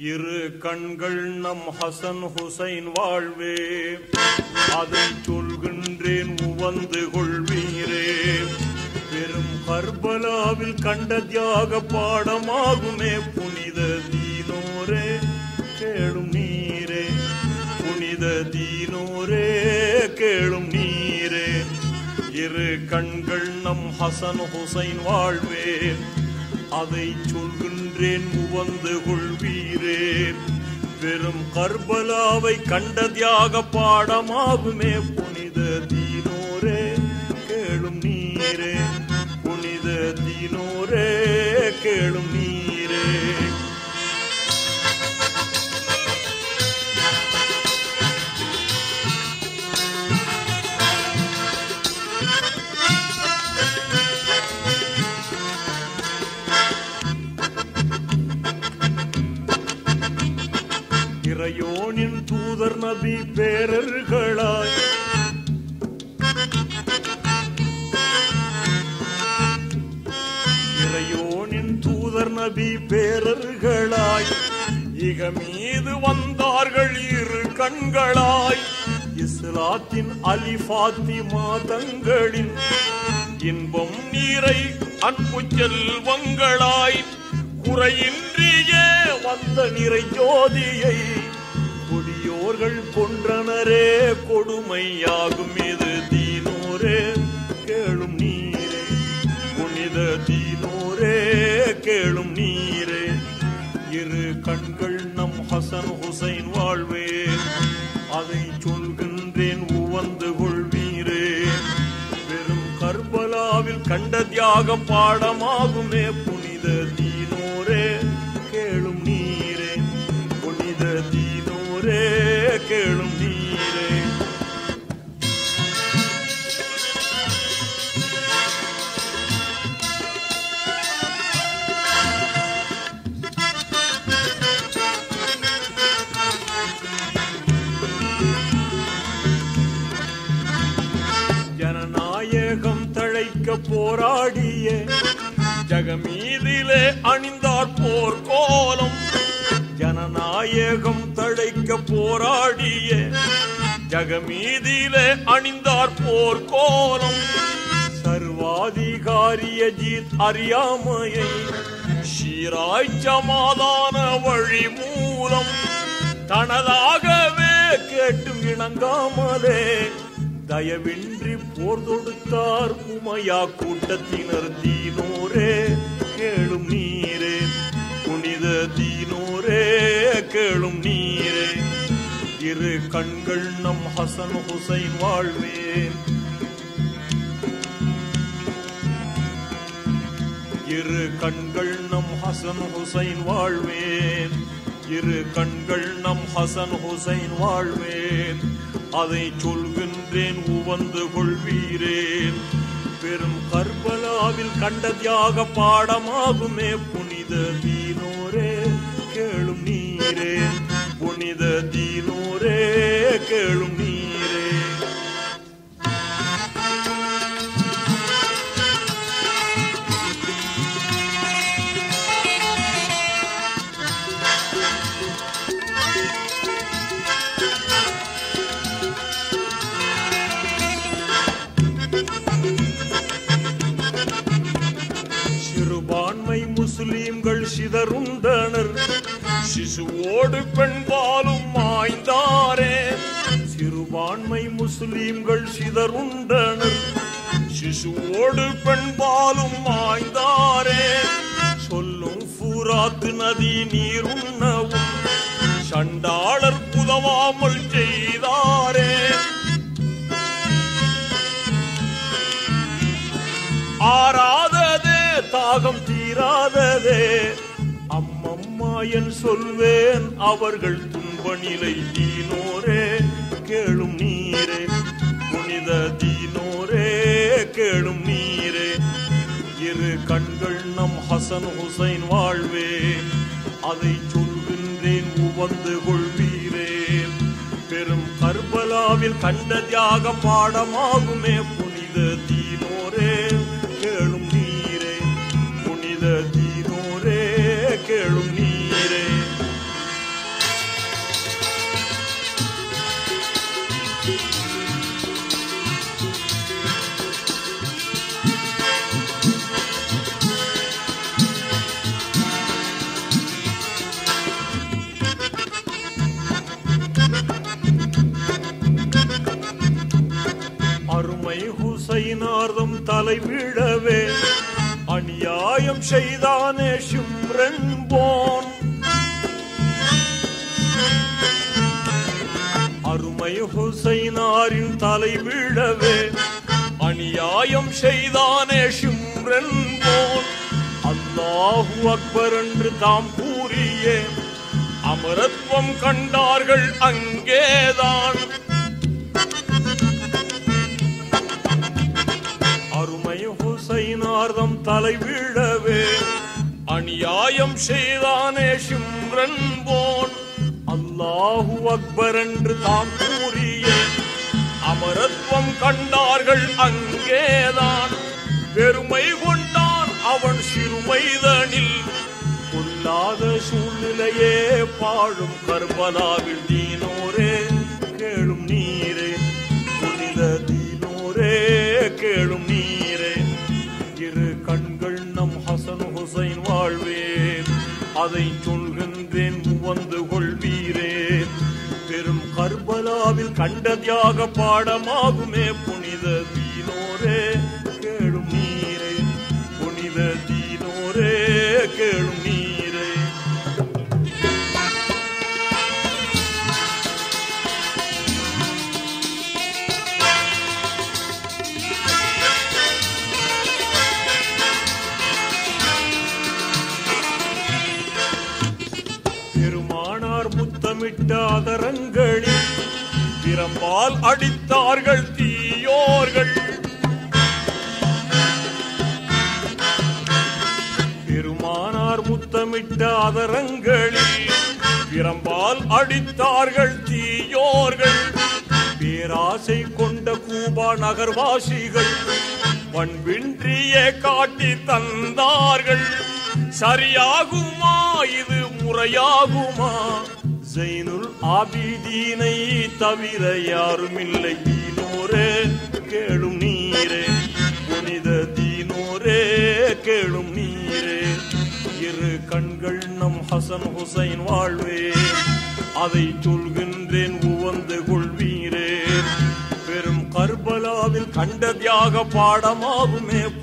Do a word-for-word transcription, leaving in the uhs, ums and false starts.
இரு கண்கள் நம் ஹசன் ஹுசைன் வாழ்வே, அதை சொல்கின்றேன் உவந்து கொள்வீரே. பெரும் கர்பலாவில் கண்ட தியாக பாடமாகுமே புனித தீனோரே கேளும் நீரே. புனித தீனோரே கேளும் நீரே. இரு கண்கள் நம் ஹசன் ஹுசைன் வாழ்வே, அதை சொல்கின்றேன் உவந்து கொள்வீரே. பெரும் கர்பலாவை கண்ட தியாக பாடமாகுமே புனித தீனோரே கேளும் நீரே. புனித தீனோரே கேளும் நீரே. இறையோனின் தூதர் நபி பேரர்களாய், இறையோனின் தூதர் நபி பேரர்களாய், இக மீது வந்தார்கள் இரு கண்களாய். இஸ்லாத்தின் அலி ஃபாத்திமா தங்களின் இன்பம் நீரை அன்பு செல்வங்களாய், குறையின்றியே வந்த நிறை ஜோதியை கொடியோர்கள் கொன்றனரே கொடுமையாகும் இது தீனோரே கேளும் நீரே. புனித தீனோரே கேளும் நீரே. இரு கண்கள் நம் ஹசன் ஹுசைன் வாழ்வே, அதை சொல்கின்றேன் உவந்து கொள்வீரே. பெரும் கர்பலாவில் கண்ட தியாக பாடமாகுமே புனித தீனோரே கேளும் நீரே. புனித தீனோரே கேளும் நீரே. ஜனநாயகம் தழைக்க போராடிய ஜகமீதிலே அணிந்தார் போர் கோலம். ஜனநாயகம் தழைக்க போராடிய ஜகமீதிலே அணிந்தார் போர் கோலம். சர்வாதிகாரிய ஜீத் அறியாமையை ஷீராய் சமாதான வழி மூலம் தனதாகவே கேட்டும் இணங்காமலே தயவின்றி போர் தொடுத்தார் உமையா கூட்டத்தினர் தீனோரே கேளும் நீரே. புனித தீனோரே கேளும் நீரே. இரு கண்கள் நம் ஹசன் ஹுசைன் வாழ்வே, இரு கண்கள் நம் ஹசன் ஹுசைன் வாழ்வே. இரு கண்கள் நம் ஹசன் ஹுசைன் வாழ்வே, அதை சொல்கின்றேன் உவந்து கொள்வீரேன். பெரும் கர்பலாவில் கண்ட தியாக பாடமாகுமே புனித தீனோரே கேளும் நீரே. புனித தீனோரே கேளும் நீரே. சிறுபான்மை முஸ்லிம்கள் சிதறுண்டனர், சிசுவோடு பெண்பாலும் மாய்ந்தாரே. சிறுபான்மை முஸ்லிம்கள் சிதறுண்டனர், சிசுவோடு பெண்பாலும் மாய்ந்தாரே. சொல்லும் ஃபூராத்து நதி நீருண்ணவும் சண்டாளர் புதவாமல் செய்தாரே. ஆறாததே தாகம் தீராததே அம்மம்மா என் சொல்வேன் அவர்கள் துன்ப நிலை தீனோரே கேளும் நீரே. புனித தீனோரே கேளும் நீரே. இரு கண்கள் நம் ஹசன் ஹுசைன் வாழ்வே, அதை சொல்கின்றேன் உவந்து கொள்வீரே. பெரும் கர்பலாவில் கண்ட தியாக பாடமாகுமே புனித தீனோரே கேளும் நீரே. புனித தீனோரே கேளும் நீரே. தலை விழவே அநியாயம் செய்தானே ஷிம்ரன் போன். அருமை ஹுசைனாரின் தலை விழவே அநியாயம் செய்தானே ஷிம்ரன் போன். அல்லாஹு அக்பர் என்று தாம் கூறியே அமரத்வம் கண்டார்கள் அங்கேதான். அருமை ஹுசைனார்தம் தலை விழவே அநியாயம் செய்தானே ஷிம்ரன் போன். அல்லாஹு அக்பர் என்று தாம் கூறியே அமரத்வம் கண்டார்கள் அங்கேதான். பெருமை கொண்டான் அவன் சிறுமைதனில் கொல்லாத சூழ்நிலையே பாழும் கர்பலாவில் தீனோரே கேளும் நீரே புனித தீனோரே கேளும் நீரே. இரு கண்கள் நம் ஹசன் ஹுசைன் வாழ்வே அதை சொல்கின்றேன் வந்து கொள்வீரே. பெரும் கர்பலாவில் கண்ட தியாக பாடமாகுமே புனித தீனோரே கேளும் நீரே புனித தீனோரே கேளும் நீரே. பெருமானார் முத்தமிட்ட அதரங்களில் பிரம்பால் அடித்தார்கள் தீயோர்கள். பெருமானார் முத்தமிட்ட அதரங்களில் பிரம்பால் அடித்தார்கள் தீயோர்கள். பேராசை கொண்ட கூபா நகர்வாசிகள் பண்பின்றியே காட்டி தந்தார்கள். சரியாகுமா இது முறையாகுமா? ஜைனுல் ஆபிதீனை தவிர யாரும் இல்லை தீனோரே கேளும் நீரே புனித தீனோரே கேளும் நீரே. இரு கண்கள் நம் ஹசன் ஹுசைன் வாழ்வே அதை சொல்கின்றேன் உவந்து கொள்வீரே. பெரும் கர்பலாவில் கண்ட தியாக பாடமாகுமே